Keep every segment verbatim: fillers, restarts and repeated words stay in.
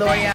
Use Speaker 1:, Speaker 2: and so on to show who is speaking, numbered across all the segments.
Speaker 1: Mandalorian.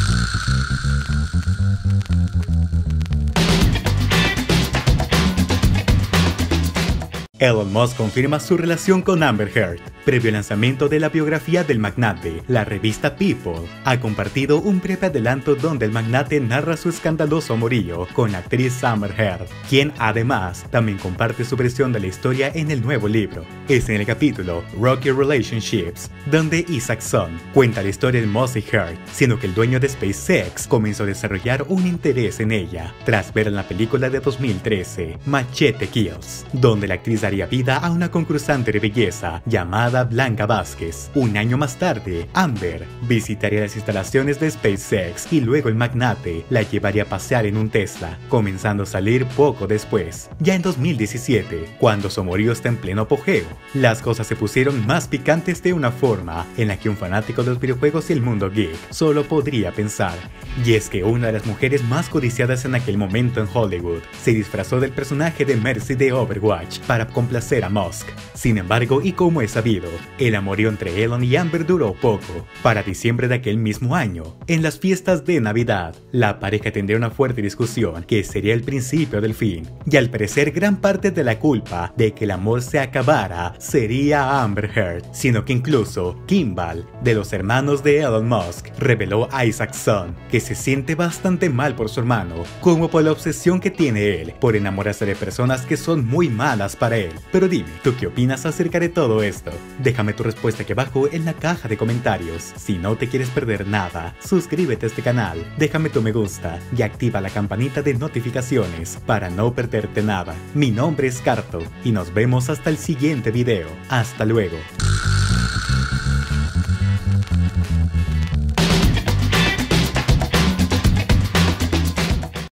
Speaker 2: Elon Musk confirma su relación con Amber Heard. Previo al lanzamiento de la biografía del magnate, la revista People ha compartido un breve adelanto donde el magnate narra su escandaloso amorío con la actriz Amber Heard, quien además también comparte su versión de la historia en el nuevo libro. Es en el capítulo Rocky Relationships, donde Isaacson cuenta la historia de Musk y Heard, siendo que el dueño de SpaceX comenzó a desarrollar un interés en ella tras ver en la película de dos mil trece, Machete Kills, donde la actriz daría vida a una concursante de belleza llamada Blanca Vázquez. Un año más tarde, Amber visitaría las instalaciones de SpaceX y luego el magnate la llevaría a pasear en un Tesla, comenzando a salir poco después. Ya en dos mil diecisiete, cuando su amorío está en pleno apogeo, las cosas se pusieron más picantes de una forma en la que un fanático de los videojuegos y el mundo geek solo podría pensar. Y es que una de las mujeres más codiciadas en aquel momento en Hollywood se disfrazó del personaje de Mercy de Overwatch para complacer a Musk. Sin embargo, y como es sabido, el amorío entre Elon y Amber duró poco. Para diciembre de aquel mismo año, en las fiestas de Navidad, la pareja tendría una fuerte discusión que sería el principio del fin. Y al parecer gran parte de la culpa de que el amor se acabara sería Amber Heard, sino que incluso Kimball, de los hermanos de Elon Musk, reveló a Isaacson que se siente bastante mal por su hermano, como por la obsesión que tiene él por enamorarse de personas que son muy malas para él. Pero dime, ¿tú qué opinas acerca de todo esto? Déjame tu respuesta aquí abajo en la caja de comentarios. Si no te quieres perder nada, suscríbete a este canal, déjame tu me gusta y activa la campanita de notificaciones para no perderte nada. Mi nombre es Carto y nos vemos hasta el siguiente video. Hasta luego.